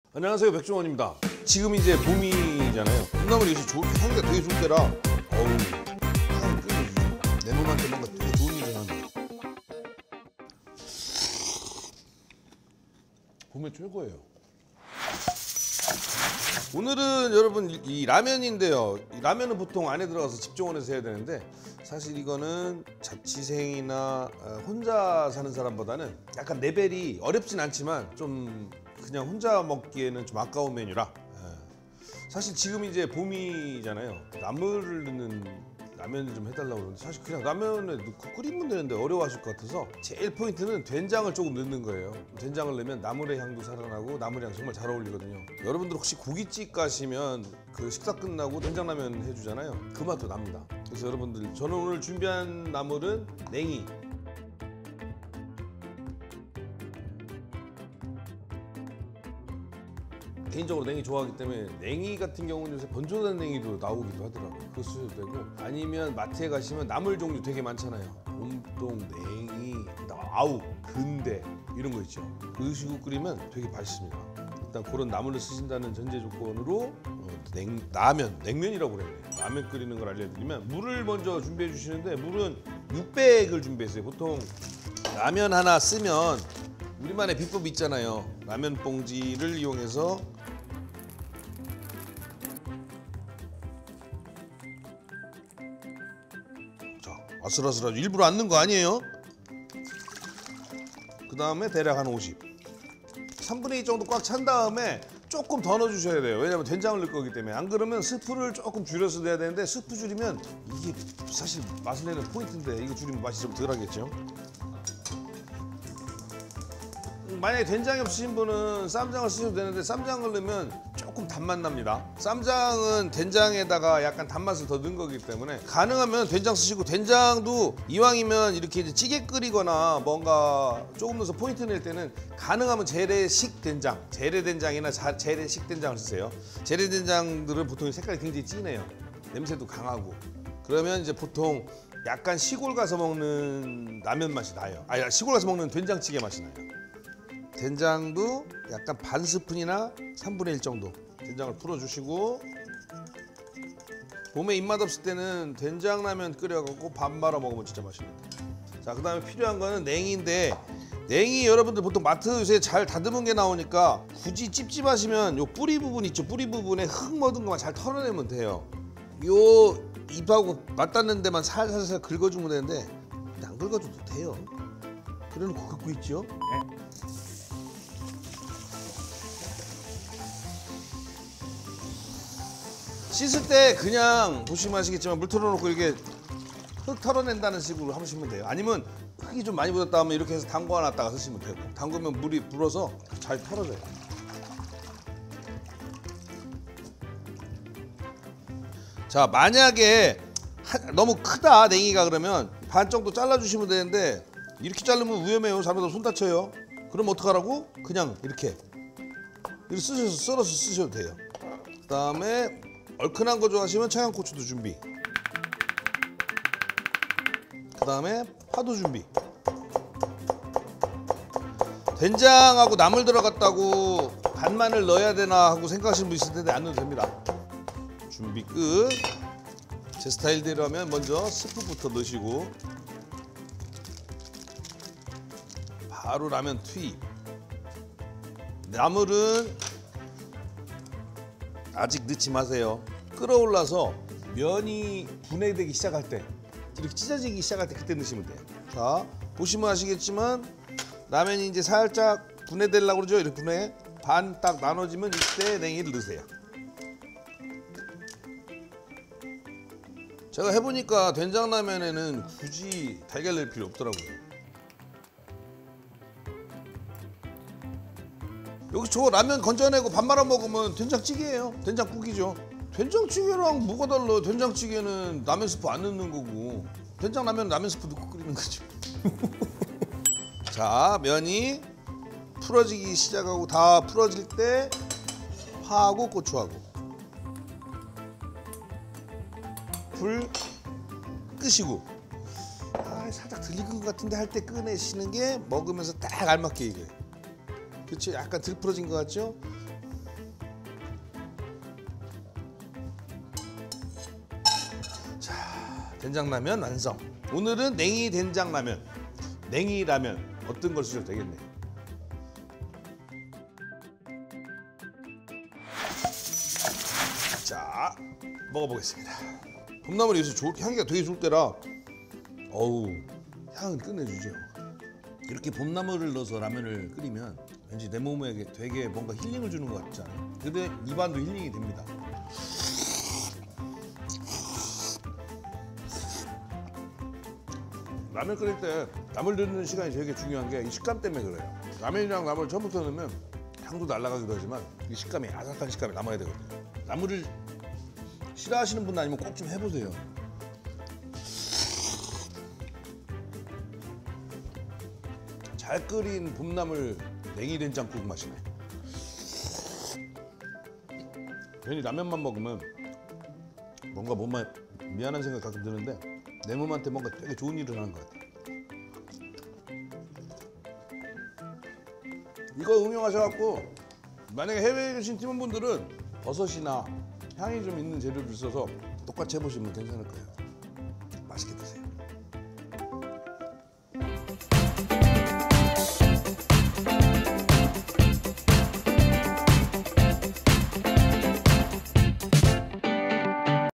안녕하세요, 백종원입니다. 지금 이제 봄이잖아요. 콩나물이 요새 향기가 되게 좋을 때라 어우, 향이 끝내주죠. 내 몸한테 뭔가 되게 좋은 일을 하는 봄의 최고예요. 오늘은 여러분 이 라면인데요. 이 라면은 보통 안에 들어가서 집정원에서 해야 되는데 사실 이거는 자취생이나 혼자 사는 사람보다는 약간 레벨이 어렵진 않지만 좀 그냥 혼자 먹기에는 좀 아까운 메뉴라. 사실 지금 이제 봄이잖아요. 나물을 넣는 라면을 좀 해달라고 그러는데 사실 그냥 라면에 넣고 끓이면 되는데 어려워하실 것 같아서 제일 포인트는 된장을 조금 넣는 거예요. 된장을 넣으면 나물의 향도 살아나고 나물의 향 정말 잘 어울리거든요. 여러분들 혹시 고깃집 가시면 그 식사 끝나고 된장라면 해주잖아요. 그 맛도 납니다. 그래서 여러분들 저는 오늘 준비한 나물은 냉이. 개인적으로 냉이 좋아하기 때문에 냉이 같은 경우는 요새 건조된 냉이도 나오기도 하더라고요. 그거 쓰셔도 되고 아니면 마트에 가시면 나물 종류 되게 많잖아요. 봄동, 냉이, 아욱, 근대 이런 거 있죠. 그 식으로 끓이면 되게 맛있습니다. 일단 그런 나물을 쓰신다는 전제 조건으로 냉면이라고 그래요. 라면 끓이는 걸 알려드리면 물을 먼저 준비해 주시는데 물은 600을 준비했어요. 보통 라면 하나 쓰면 우리만의 비법이 있잖아요. 라면 봉지를 이용해서 자, 아슬아슬하죠. 일부러 안 넣은 거 아니에요. 그 다음에 대략 한 50. 3분의 2 정도 꽉 찬 다음에 조금 더 넣어주셔야 돼요. 왜냐면 된장을 넣을 거기 때문에. 안 그러면 스프를 조금 줄여서 넣어야 되는데 스프 줄이면 이게 사실 맛을 내는 포인트인데 이거 줄이면 맛이 좀 덜하겠죠. 만약에 된장이 없으신 분은 쌈장을 쓰셔도 되는데 쌈장을 넣으면 조금 단맛 납니다. 쌈장은 된장에다가 약간 단맛을 더 넣은 거기 때문에 가능하면 된장 쓰시고 된장도 이왕이면 이렇게 이제 찌개 끓이거나 뭔가 조금 넣어서 포인트 낼 때는 가능하면 재래식 된장, 재래된장이나 재래식 된장을 쓰세요. 재래된장들은 보통 색깔이 굉장히 진해요. 냄새도 강하고. 그러면 이제 보통 약간 시골 가서 먹는 라면 맛이 나요. 아니, 시골 가서 먹는 된장찌개 맛이 나요. 된장도 약간 반 스푼이나 3분의 1 정도 된장을 풀어주시고 봄에 입맛 없을 때는 된장라면 끓여갖고 밥 말아 먹으면 진짜 맛있는데. 자, 그 다음에 필요한 거는 냉이인데 냉이 여러분들 보통 마트 요새 잘 다듬은 게 나오니까 굳이 찝찝하시면 요 뿌리 부분 있죠. 뿌리 부분에 흙 묻은 것만 잘 털어내면 돼요. 요 잎하고 맞닿는 데만 살살살 긁어주면 되는데 근데 안 긁어줘도 돼요. 그래놓고 긁고 있죠. 네. 씻을 때 그냥 보시면 아시겠지만 물 털어놓고 이렇게 흙 털어낸다는 식으로 하시면 돼요. 아니면 흙이 좀 많이 묻었다 하면 이렇게 해서 담궈놨다가 쓰시면 되고 담그면 물이 불어서 잘 털어져요. 자, 만약에 너무 크다 냉이가 그러면 반 정도 잘라주시면 되는데 이렇게 자르면 위험해요. 잘못하면 손 다쳐요. 그럼 어떡하라고? 그냥 이렇게 썰어서 쓰셔도 돼요. 그 다음에 얼큰한 거 좋아하시면 청양고추도 준비. 그 다음에 파도 준비. 된장하고 나물 들어갔다고 간마늘 넣어야 되나 하고 생각하시는 분 있을 텐데 안 넣어도 됩니다. 준비 끝. 제 스타일대로 하면 먼저 스프부터 넣으시고 바로 라면 투입. 나물은 아직 넣지 마세요. 끓어올라서 면이 분해되기 시작할 때 이렇게 찢어지기 시작할 때 그때 넣으시면 돼요. 자, 보시면 아시겠지만 라면이 이제 살짝 분해되려고 그러죠. 이렇게 분해 반 딱 나눠지면 이때 냉이를 넣으세요. 제가 해보니까 된장라면에는 굳이 달걀 넣을 필요 없더라고요. 여기 저 라면 건져내고 밥 말아 먹으면 된장찌개예요. 된장국이죠. 된장찌개랑 뭐가 달라? 된장찌개는 라면 스프 안 넣는 거고 된장라면 라면 스프 넣고 끓이는 거죠. 자, 면이 풀어지기 시작하고 다 풀어질 때 파하고 고추하고 불 끄시고 살짝 들린 것 같은데 할 때 꺼내시는 게 먹으면서 딱 알맞게 이게 그렇죠. 약간 들 풀어진 것 같죠? 된장라면 완성. 오늘은 냉이 된장라면, 냉이라면 어떤 걸 쓰셔도 되겠네요. 자, 먹어보겠습니다. 봄나물이 요새 향기가 되게 좋을 때라 어우, 향은 끝내주죠. 이렇게 봄나물을 넣어서 라면을 끓이면 왠지 내 몸에 되게 뭔가 힐링을 주는 것 같지 않아요? 근데 입안도 힐링이 됩니다. 라면 끓일 때 나물 넣는 시간이 되게 중요한 게 이 식감 때문에 그래요. 라면이랑 나물 처음부터 넣으면 향도 날아가기도 하지만 이 식감이 아삭한 식감이 남아야 되거든요. 나물을 싫어하시는 분 아니면 꼭 좀 해보세요. 잘 끓인 봄나물 냉이 된장국 맛이네. 괜히 라면만 먹으면 뭔가 몸에 미안한 생각 가끔 드는데 내 몸한테 뭔가 되게 좋은 일을 하는 것 같아요. 이거 응용하셔갖고 만약에 해외에 계신 팀원분들은 버섯이나 향이 좀 있는 재료를 써서 똑같이 해보시면 괜찮을 거예요. 맛있게 드세요.